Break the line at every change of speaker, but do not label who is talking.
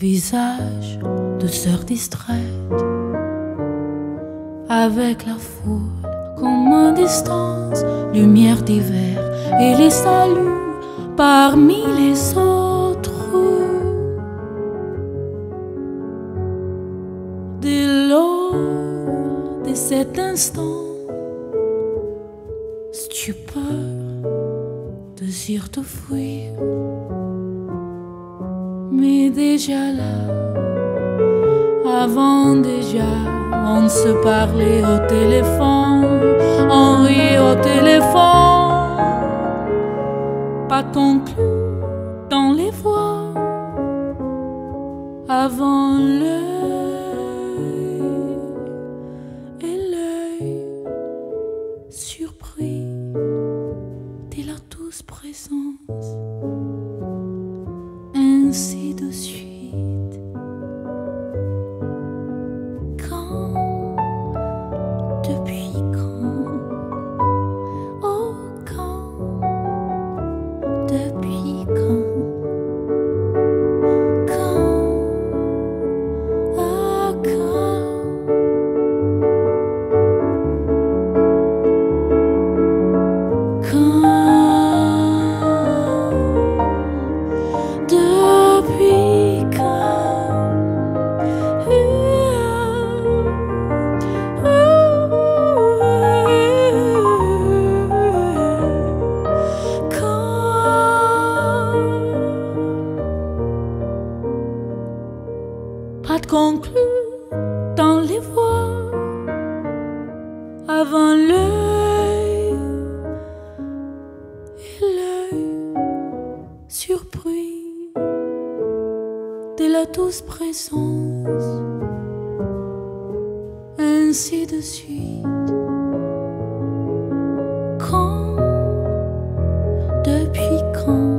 visage de sœur distraite, avec la foule comme en distance, lumière d'hiver et les saluts parmi les autres. Dès lors, de cet instant, stupeur, désir de fuir, mais déjà là, avant déjà, on se parlait au téléphone, on riait au téléphone, pas conclu dans les voix, avant l'œil et l'œil surpris de la douce présence, ainsi de suite. Depuis quand? Oh, quand? Depuis quand? Quand? Ah, quand? Quand? Depuis quand? Pas de conclu dans les voix, avant l'œil et l'œil surpris de la douce présence, ainsi de suite. Quand? Depuis quand?